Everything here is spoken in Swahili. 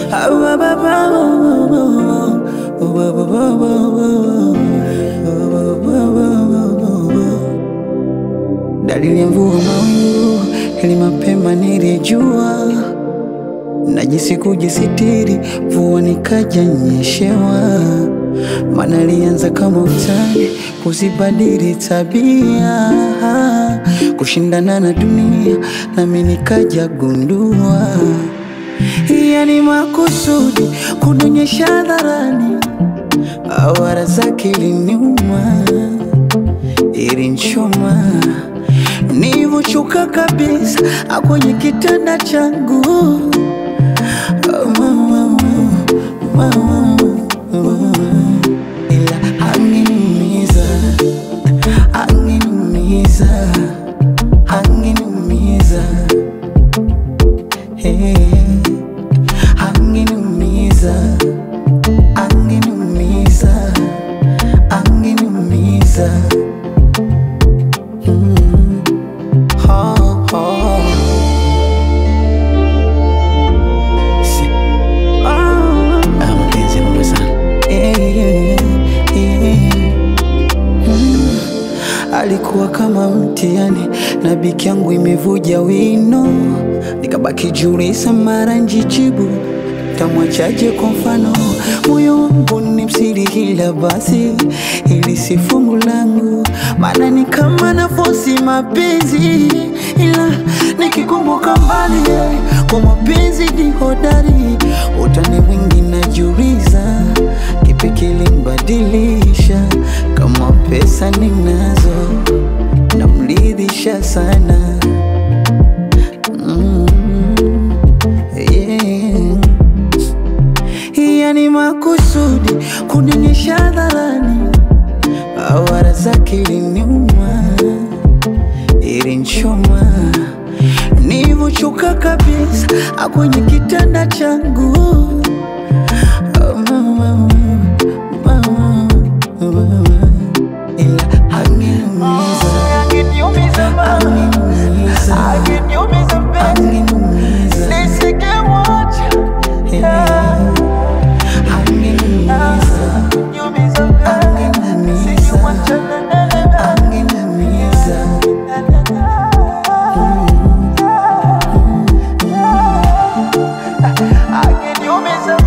Dalili ya mvua mawingu, ili mapema nilijua. Najisi kujisitiri, mvua nikaja nyeshewa. Maana alianza kama utani, kuzibadili tabia, kushindana na dunia, nami nikaja gundua. Yani makusudi, kunionyesha hadharani, awara zake iliniuma, ilinchoma. Nilivyoshuka kabisa kwenye kitanda changu, ila angeniumiza, angeniumiza, angeniumiza, angeniumiza, angeniumiza, angeniumiza. Alikuwa kama mtihani, na biki yangu imevuja wino. Nikabaki jiuliza mara njijibu, tamwachaje kwa mfano. Moyo wangu ni msiri, ila basi ili si fungu langu. Maana ni kama nafosi mapenzi, ila nikikumbuka mbali, kwa mapenzi ni hodari. Utani mwingi najiuliza, kipi kilimbadilisha? Kama pesa ninazo, namridhisha sana. Yani makusudi, kunionyesha hadharani, awara zake iliniuma, ilinchoma. Nilivyoshuka kabisa kwenye kitanda changu, ila angeniumiza, angeniumiza, angeniumiza, nisingemwacha. Angeniumiza.